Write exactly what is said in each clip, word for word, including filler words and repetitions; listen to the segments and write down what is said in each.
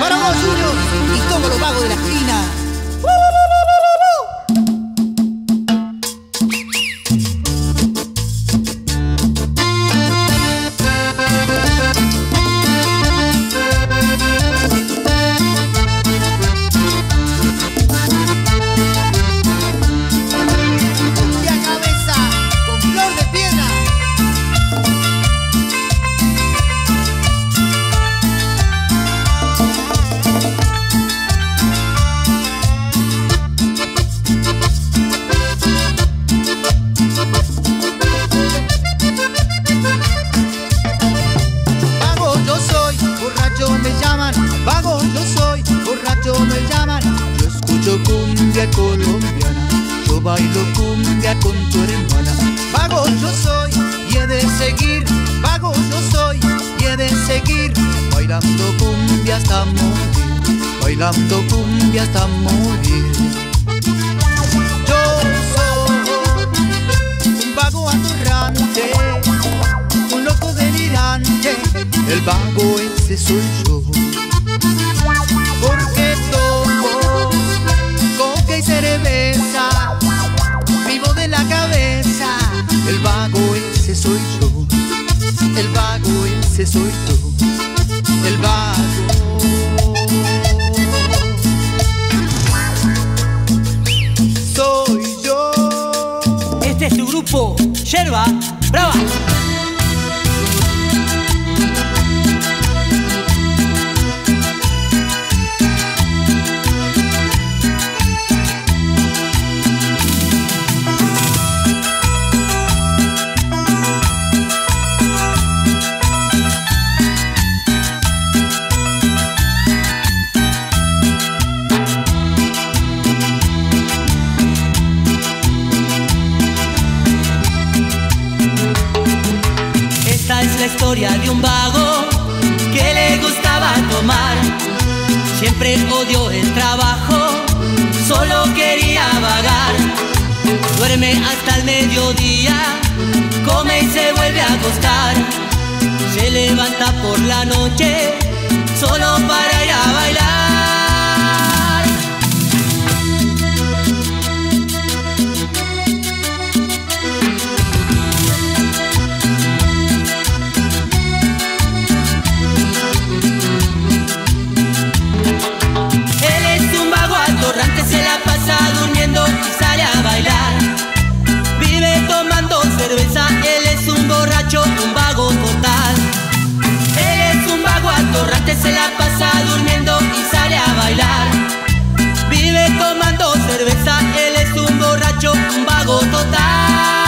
Para vos, Junior, y todos los vagos de la esquina. Cumbia colombiana, yo bailo cumbia con tu hermana. Vago yo soy y he de seguir, vago yo soy y he de seguir, bailando cumbia hasta morir, bailando cumbia hasta morir. Yo soy un vago atorrante, un loco delirante, el vago ese soy yo. Porque tomo coca y cerveza, vivo de la cabeza. El vago ese soy yo, el vago ese soy yo, el vago. Soy yo. Este es su grupo, Yerba Brava. La historia de un vago que le gustaba tomar, siempre odió el trabajo, solo quería vagar. Duerme hasta el mediodía, come y se vuelve a acostar. Se levanta por la noche solo para ir a bailar. Se la pasa durmiendo y sale a bailar. Vive tomando cerveza, él es un borracho, un vago total. Él es un vago atorrante, se la pasa durmiendo y sale a bailar. Vive tomando cerveza, él es un borracho, un vago total.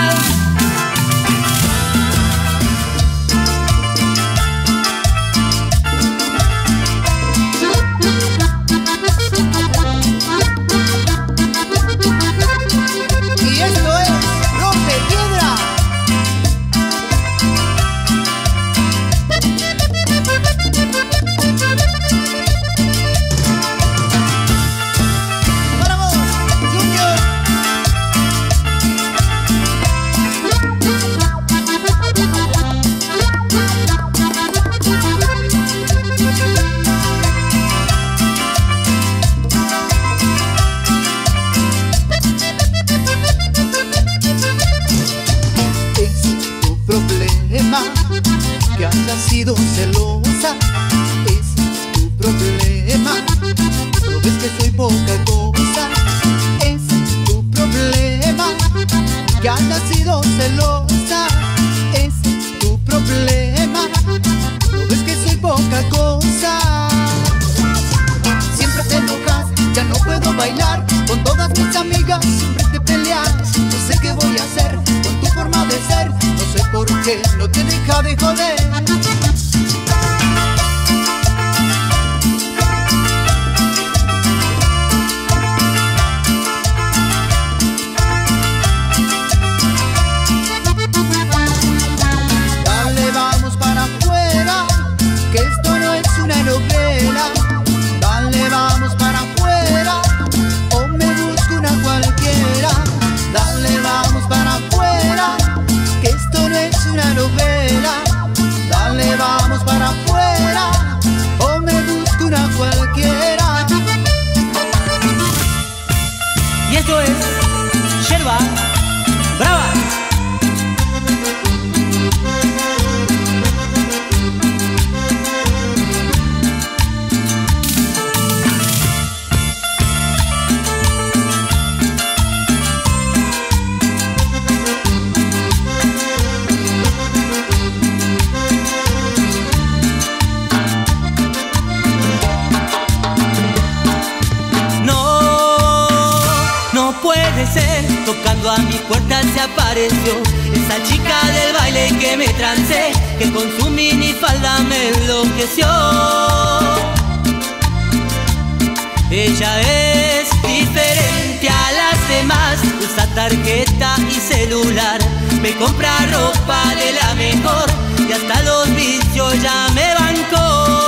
Que hayas sido celosa, ese es tu problema. No ves que soy poca cosa, ese es tu problema. Que hayas sido celosa, ese es tu problema. No ves que soy poca cosa. Siempre te enojas, ya no puedo bailar. Con todas mis amigas siempre te peleas. No sé qué voy a hacer con tu forma de ser. No sé por qué no te deja de joder. Dale, vamos para afuera, que esto no es una novela. Dale, vamos para afuera, o me busco una cualquiera. Dale, vamos para afuera, que esto no es una novela. Dale, cuando a mi puerta se apareció esa chica del baile que me trancé, que con su minifalda me enloqueció. Ella es diferente a las demás, usa tarjeta y celular, me compra ropa de la mejor y hasta los vicios ya me bancó.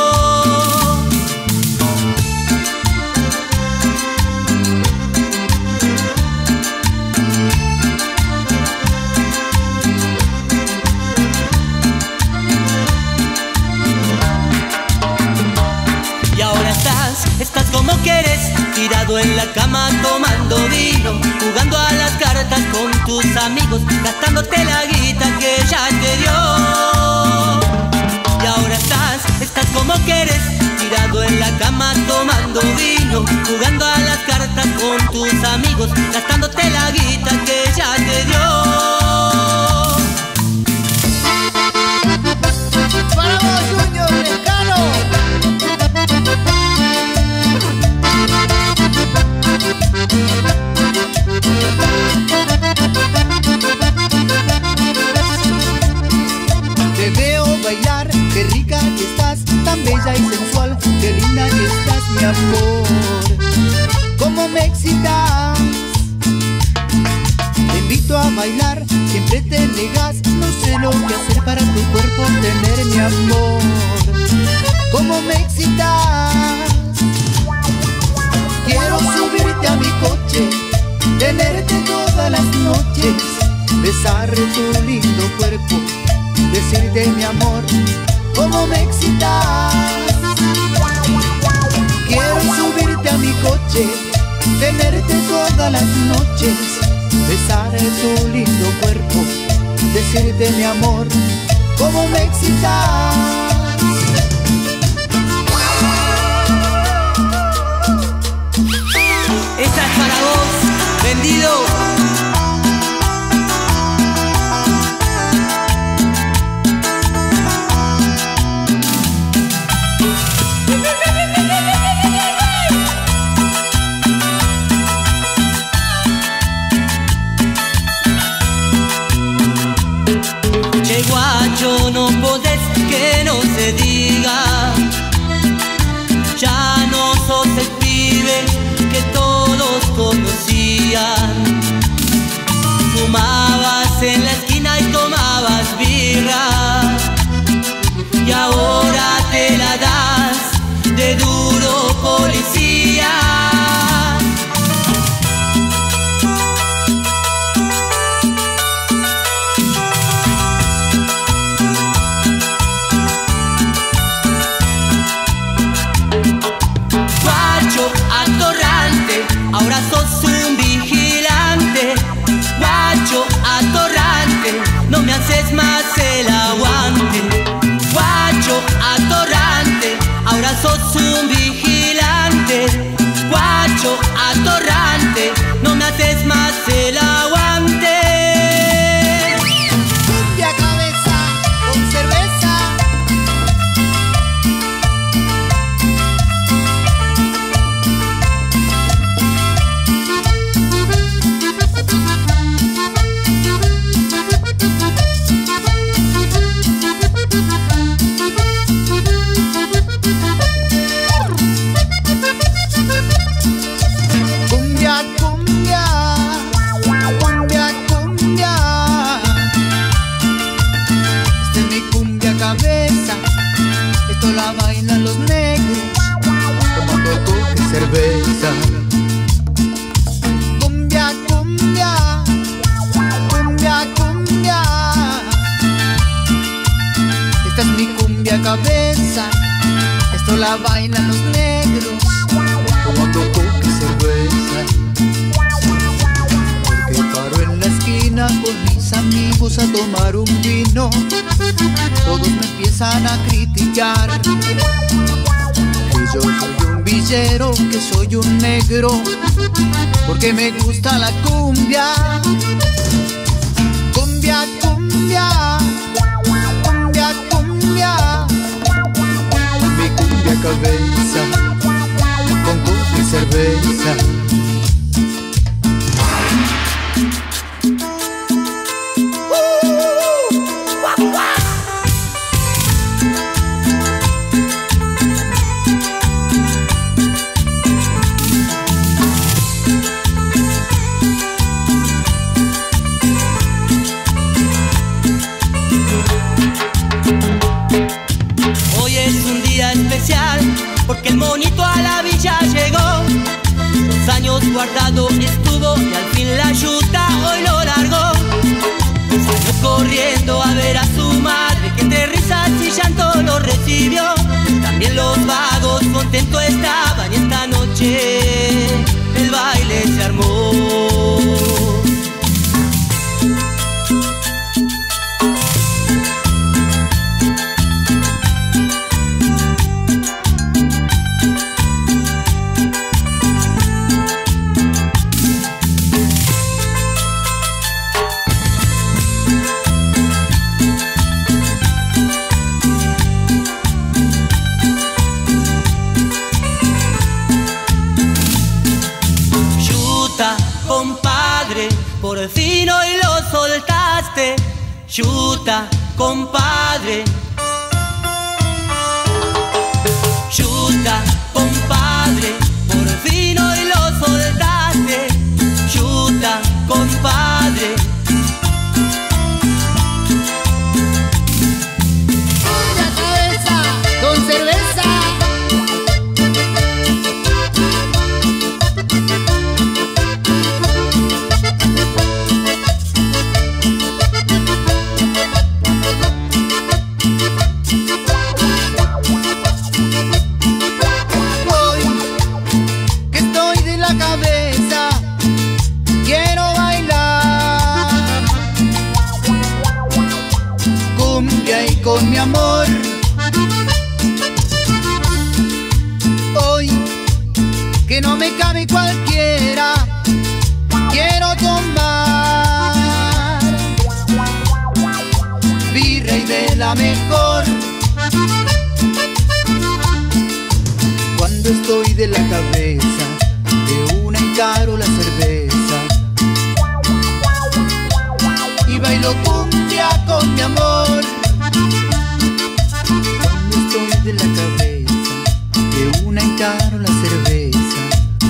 Estás como quieres, tirado en la cama tomando vino, jugando a las cartas con tus amigos, gastándote la guita que ya te dio. Y ahora estás, estás como quieres, tirado en la cama tomando vino, jugando a las cartas con tus amigos, gastándote la guita que ya te dio. Para vos, Junior Lescano. Te veo bailar, qué rica que estás, tan bella y sensual, qué linda que estás, mi amor. Cómo me excitas, te invito a bailar, siempre te negas, no sé lo que hacer para tu cuerpo tener, mi amor. Cómo me excitas, quiero subirte a mi coche, tenerte todas las noches, besar tu lindo cuerpo, decirte mi amor, cómo me excitas. Quiero subirte a mi coche, tenerte todas las noches, besar tu lindo cuerpo, decirte mi amor, cómo me excitas. Esta es para vos, vendido. Che guacho, no podés que no se diga, ya no sos el pibe que todos conocían. Fumabas en la esquina y tomabas birra, y ahora te la das de duro policía. Guacho atorrante, ahora sos un vigilante. Guacho atorrante, no me haces más el aguante. Guacho atorrante, ahora sos un vigilante. Guacho atorrante, no me haces más el aguante. Cumbia cabeza con cerveza. Cumbia, cumbia, cumbia, cumbia. Esta es mi cumbia cabeza, esto la bailan los negros, tomando coca y cerveza. Cumbia, cumbia, cumbia, cumbia. Esta es mi cumbia cabeza, esto la bailan los negros, tomando coca y cerveza. Porque paro en la esquina con mis amigos a tomar un vino, todos me empiezan a criticar, que yo soy un villero, que soy un negro, porque me gusta la cumbia. Cumbia, cumbia, cumbia, cumbia. Mi cumbia cabeza, con coca y cerveza. que el monito a la villa llegó. Dos años guardado estuvo y al fin la yuta hoy lo largó. Salió corriendo a ver a su madre, que entre risas y llanto lo recibió. También los vagos contentos estaban y esta noche el baile se armó. Compadre, por fin hoy lo soltaste. Yuta, compadre. Yuta, compadre, por fin hoy lo soltaste. Yuta, compadre. La cabeza con cerveza. Con mi amor, hoy que no me cabe cualquiera, quiero tomar birra y de la mejor. Cuando estoy de la cabeza, de una encaro la cerveza y bailo cumbia con mi amor. De la cabeza, de una encaro la cerveza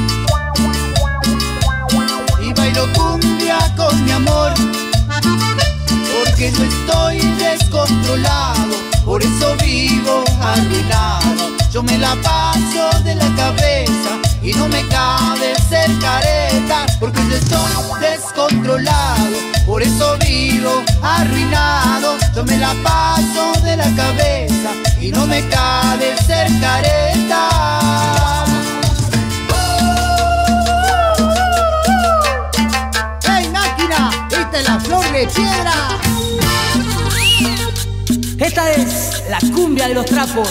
y bailo cumbia con mi amor, porque yo estoy descontrolado, por eso vivo arruinado. Yo me la paso de la cabeza y no me cabe ser careta, porque yo estoy descontrolado, por eso vivo arruinado. Yo me la paso de la cabeza y no me cabe ser careta. ¡Hey, máquina! ¡Esta es la flor de piedra! Esta es la cumbia de los trapos.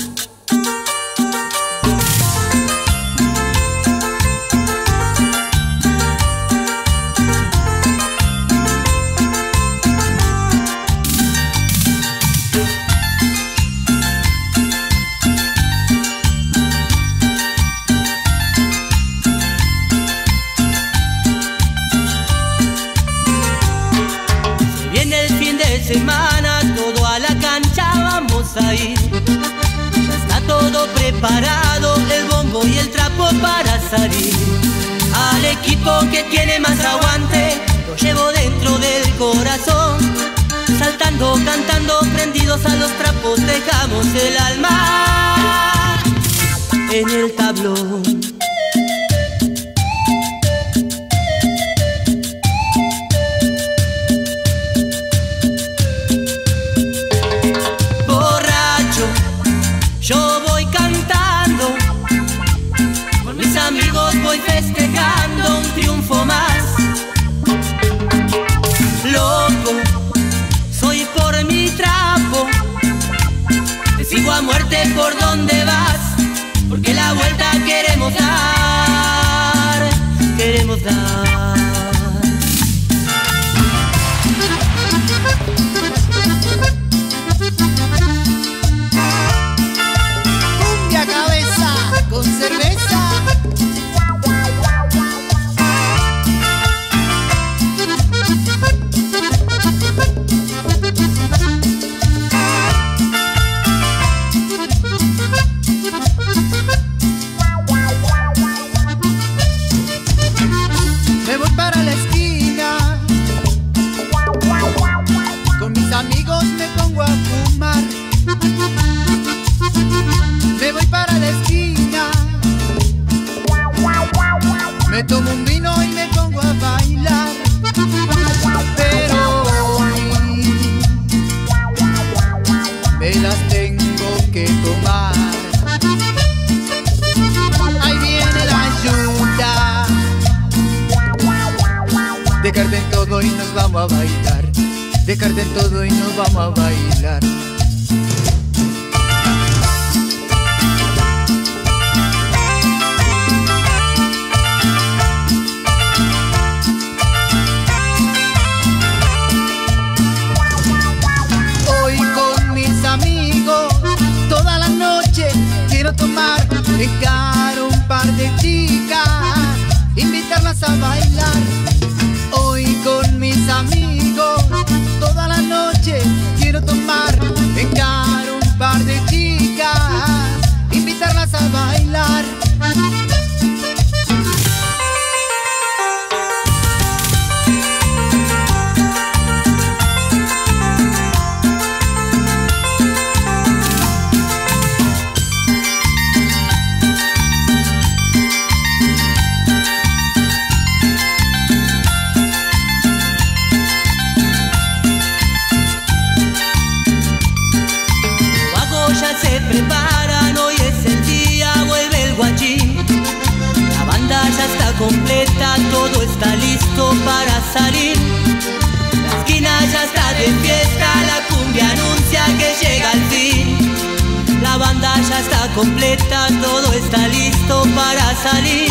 Semana, todo a la cancha vamos a ir. Ya está todo preparado, el bombo y el trapo para salir. Al equipo que tiene más aguante, lo llevo dentro del corazón. Saltando, cantando, prendidos a los trapos, dejamos el alma en el tablón. Yo voy cantando, con mis amigos voy festejando un triunfo más. Loco, soy por mi trapo, te sigo a muerte por donde vas, porque la vuelta queremos dar, queremos dar. Con cerveza. dejarte en todo y nos vamos a bailar, dejarte en todo y nos vamos a bailar. Hoy con mis amigos toda la noche quiero tomar, dejar un par de chicas, invitarlas a bailar. Hoy con mis amigos toda la noche quiero tomar, dejar un par de chicas, invitarlas a bailar. Se preparan, hoy es el día, vuelve el guachín. La banda ya está completa, todo está listo para salir. La esquina ya está de fiesta, la cumbia anuncia que llega el fin. La banda ya está completa, todo está listo para salir.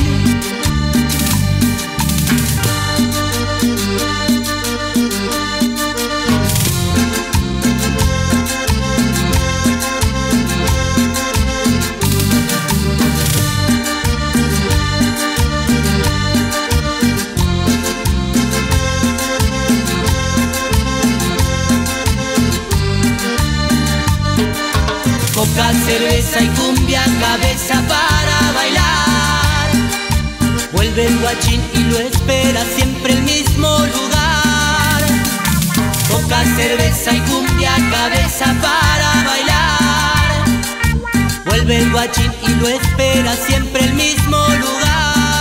Coca, cerveza y cumbia, cabeza para bailar. Vuelve el guachín y lo espera siempre el mismo lugar. Coca, cerveza y cumbia, cabeza para bailar. Vuelve el guachín y lo espera siempre el mismo lugar.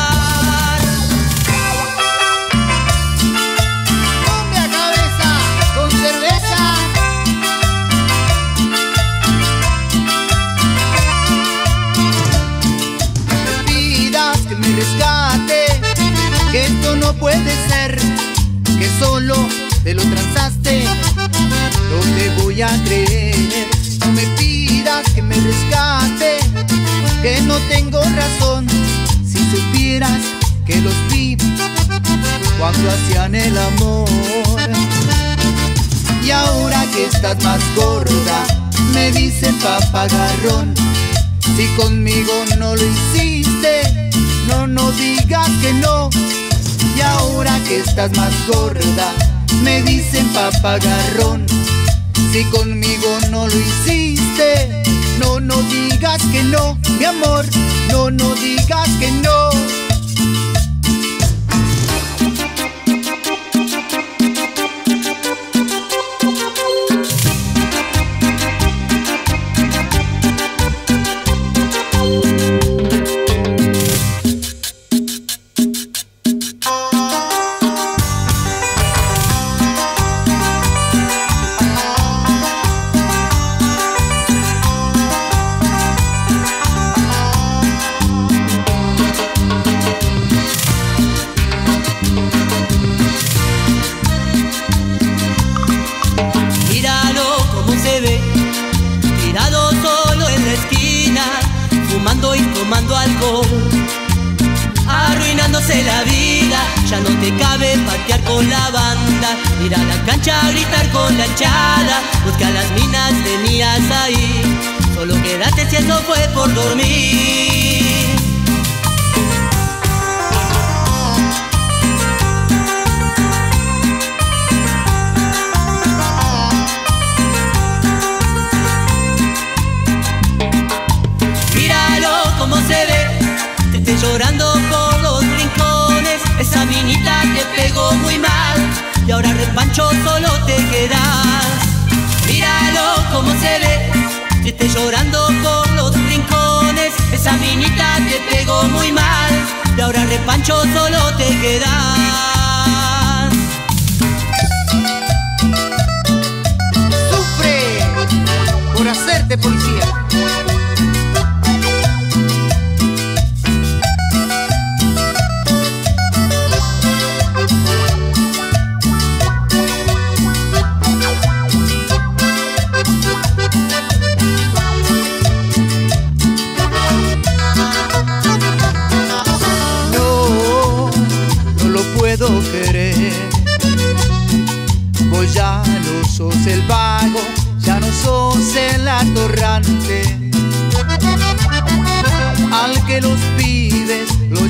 Cumbia, cabeza con cerveza. Que me rescate, que esto no puede ser, que solo te lo transaste, no te voy a creer. No me pidas que me rescate, que no tengo razón, si supieras que los vi cuando hacían el amor. Y ahora que estás más gorda, me dicen papagarrón, si conmigo no lo hiciste, no, no digas que no. Y ahora que estás más gorda, me dicen papagarrón, si conmigo no lo hiciste, no, no digas que no, mi amor, no, no digas que no. Tomando alcohol, arruinándose la vida, ya no te cabe patear con la banda, ir a la cancha a gritar con la hinchada, busca las minas tenías ahí, solo quédate si eso fue por dormir. Cómo se ve, te esté llorando por los rincones. Esa minita te pegó muy mal y ahora repancho solo te quedas. Míralo cómo se ve, te esté llorando por los rincones. Esa minita te pegó muy mal y ahora repancho solo te quedas. Sufre por hacerte policía.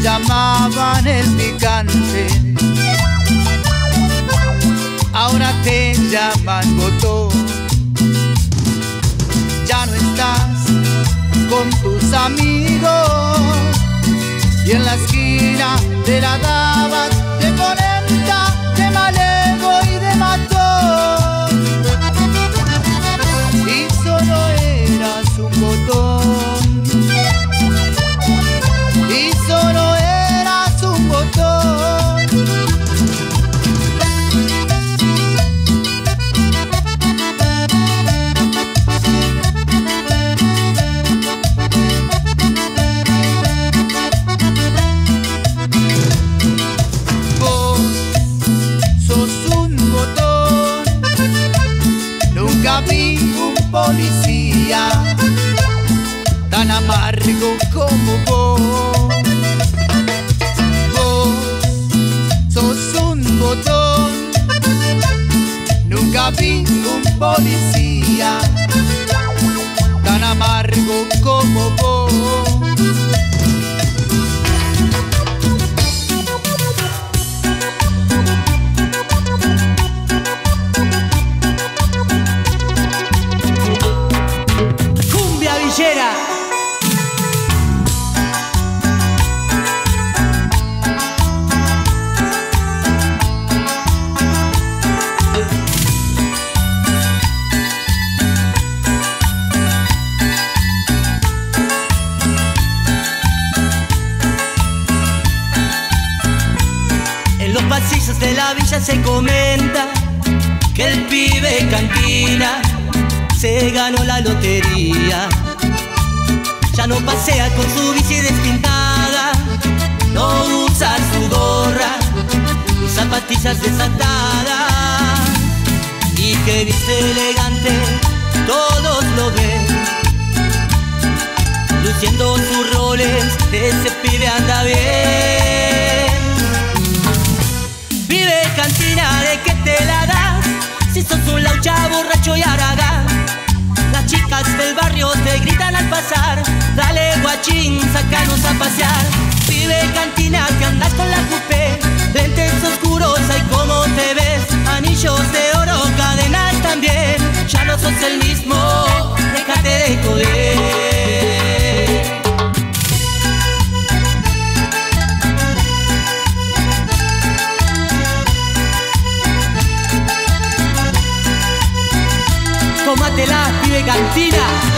llamaban el picante, ahora te llaman botón. Ya no estás con tus amigos y en la esquina de la dabas de polenta, de malevo y de matón. Y solo eras un botón, y solo eras un botón. Vos sos un botón, nunca vi un policía tan amargo como vos. Vos sos un botón, nunca vi un policía tan amargo como vos. Cumbia villera. En los pasillos de la villa se comenta que el pibe cantina se ganó la lotería. Ya no pasea con su bici despintada, no usa su gorra ni zapatillas desatadas, y que viste elegante, todos lo ven, luciendo sus roles, ese pibe anda bien. Pibe cantina, ¿de qué te la das? Si sos un laucha, borracho y haragán. Las chicas del barrio te gritan al pasar: dale guachín, sácanos a pasear. Pibe cantina, que andas con la coupé, lentes oscuros, ay cómo te ves. Anillos de oro, cadenas también. Ya no sos el mismo, déjate de joder. Tómatela, pibe cantina.